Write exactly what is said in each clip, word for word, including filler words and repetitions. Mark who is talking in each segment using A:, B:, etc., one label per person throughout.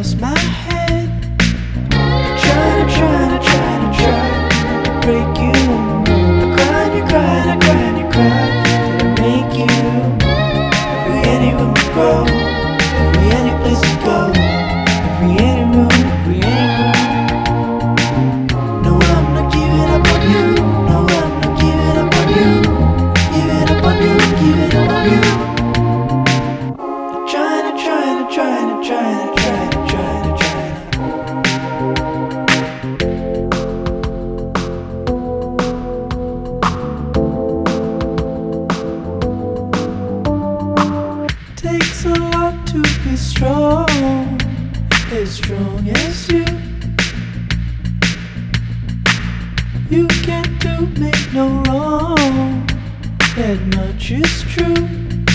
A: across my head, trying to, trying to, trying to, try to break you. I cried, you cried, I cried, you cried. Did I make you? Every any room we grow, every any place we go, every any room, every any room. No, I'm not giving up on you. No, I'm not giving up on you. Giving up on you, giving up on you. Trying to, trying to, trying to, trying to, trying to, trying to, trying to. Takes a lot to be strong, as strong as you. You can't do me no wrong, that much is true.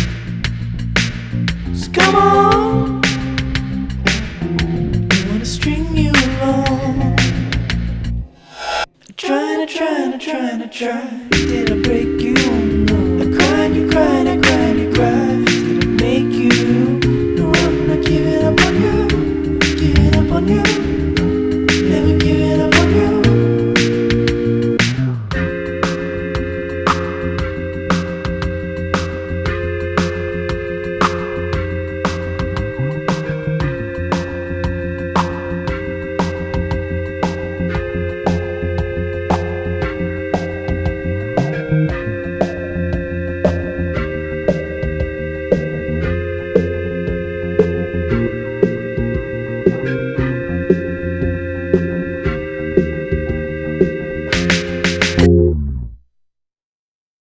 A: So come on, I wanna string you along. Trying to, trying to, trying to, try. Did I break you? No. I cried, you cried.